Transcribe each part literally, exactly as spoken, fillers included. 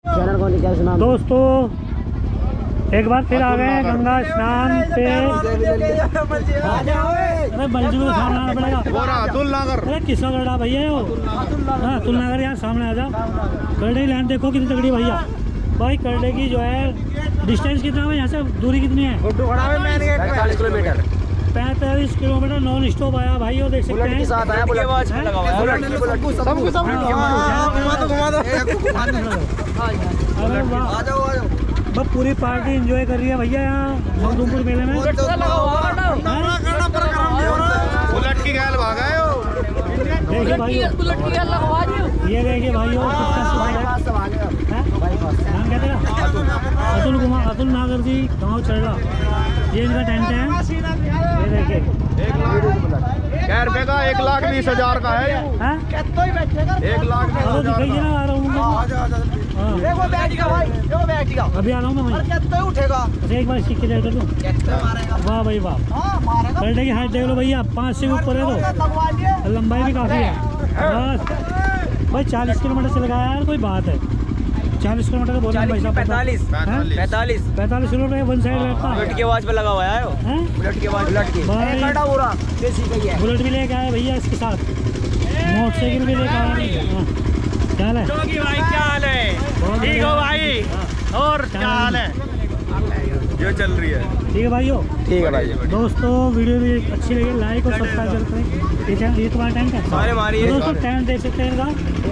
दोस्तों एक बार फिर आ गए गंगा स्नान पे। अरे बल्जू को सामने आना पड़ेगा। अरे किसका गड़ा भैया वो? हाँ अतुल नगर, यहाँ सामने आ जा। करडे की लाइन देखो कितनी तगड़ी भैया। भाई करडे की जो है डिस्टेंस कितना है यहाँ से, दूरी कितनी है? पैंतालीस किलोमीटर पैंतालीस किलोमीटर नॉन स्टॉप आया भाई। वो देख सकते हैं बस पूरी पार्टी एंजॉय कर रही है भैया यहाँ मखदूमपुर मेले में। बुलेट की गैल भागा है देखिए भाई, ये देखिए भाई नाम क्या तेरा? अतुल कुमार, अतुल नागर जी गाँव चढ़ला, ये इनका टेंट है। ये देखिए क्या रुपए का? एक लाख बीस हजार का है। एक लाख दिखाइए ना, आ रहा हूँ अभी आ रहा हूँ मैं। अच्छा एक बार सीख के जाएगा तू। वाह भाई वाह, करडे की हाइट देख लो भैया, पाँच से ऊपर है तो लंबाई भी काफ़ी है। बस भाई चालीस किलोमीटर चल गया यार, कोई बात है? चालीस किलोमीटर का बोल रहा है पैंतालीस पैंतालीस पैंतालीस किलोमीटर वन साइड बैठता है। बुलेट के आवाज पे लगा हुआ है वो। बुलेट के आवाज बुलेट की बुलेट भी लेके आया भैया, इसके साथ मोटरसाइकिल भी लेके आया। क्या हाल है भाई? क्या हाल है? ठीक हो भाई? और क्या हाल है? जो चल रही है ठीक है भाइयों। ठीक है भाई। दोस्तों वीडियो भी अच्छी लगी लाइक और सब्सक्राइब करते हैं। ठीक है, ये तुम्हारा टैंक है। हमारे हमारी है दोस्तों टैंक देख सकते हैं इनका।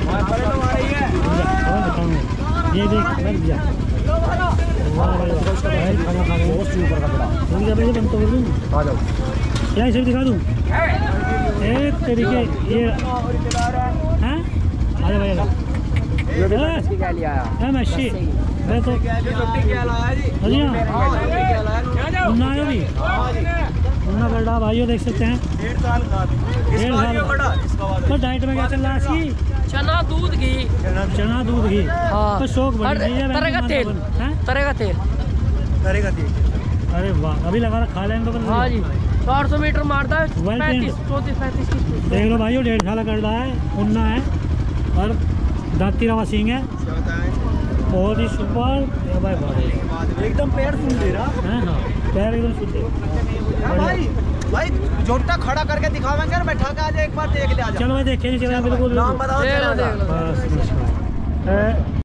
और बताऊंगा ये देख भैया, क्या इसे दिखा दूँ एक तरीके ये हैं? अरे भैया मच्छी मैं तो मुन्ना है भी मुन्ना गड्ढा भाइयों देख सकते हैं। डेढ़ साल तो डाइट में क्या चल रहा है इसकी? चना दूध घी। चना दूध घी हाँ। तो शौक बढ़ गया। तरह का तेल, तरह का तेल, तरह का तेल। अरे वाह, अभी लगा खा लेंगे तो। हाँ जी, चार सौ मीटर मारता है। पैंतीस चौंतीस पैंतीस की देख लो भाइयों, डेढ़ साल का गड्ढा है, मुन्ना है और दाती रवा सिंह है। बहुत ही सुपर भाई, एकदम पैर सुन दे रहा है। हाँ पैर एकदम सुन भाई। भाई जोटा खड़ा करके दिखावेंगे, बैठा के आज एक बार देख ले। चलो भाई देखे नहीं चला बिल्कुल। नाम बताओ। देख लो देख लो। बस